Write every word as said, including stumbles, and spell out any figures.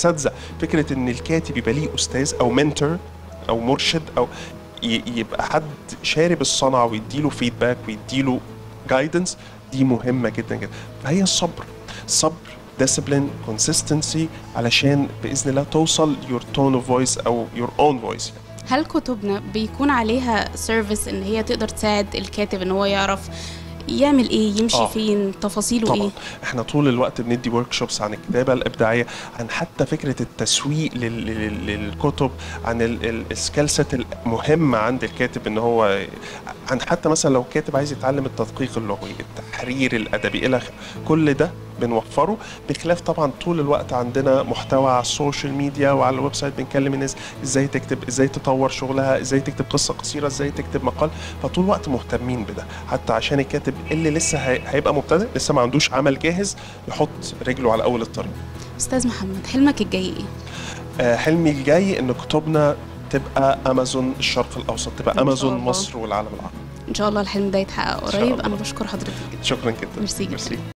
اساتذه، فكره ان الكاتب يبقى ليه استاذ او منتور او مرشد، او يبقى حد شارب الصنعه ويديله فيدباك ويديله جايدنس، دي مهمه جدا جدا. فهي الصبر، صبر، ديسيبلين، كونسيستنسي، علشان باذن الله توصل يور تون اوف فويس او يور اون فويس. هل كتبنا بيكون عليها سيرفيس ان هي تقدر تساعد الكاتب ان هو يعرف يعمل ايه، يمشي آه. فين، تفاصيله طبعا. ايه؟ احنا طول الوقت بندي ورك شوبس عن الكتابه الابداعيه، عن حتى فكره التسويق للكتب، عن السكيل سيت المهمه عند الكاتب، ان هو عن حتى مثلا لو كاتب عايز يتعلم التدقيق اللغوي، التحرير الادبي، الى كل ده بنوفره. بخلاف طبعا طول الوقت عندنا محتوى على السوشيال ميديا وعلى الويب سايت، بنكلم الناس ازاي تكتب، ازاي تطور شغلها، ازاي تكتب قصه قصيره، ازاي تكتب مقال. فطول الوقت مهتمين بده، حتى عشان الكاتب اللي لسه هيبقى مبتدئ، لسه ما عندوش عمل جاهز، يحط رجله على اول الطريق. استاذ محمد، حلمك الجاي ايه؟ آه حلمي الجاي ان كتبنا تبقى امازون الشرق الاوسط، تبقى امازون مصر والعالم العربي. ان شاء الله الحلم ده يتحقق قريب. انا بشكر حضرتك جدا. شكرا جدا. ميرسي جدا.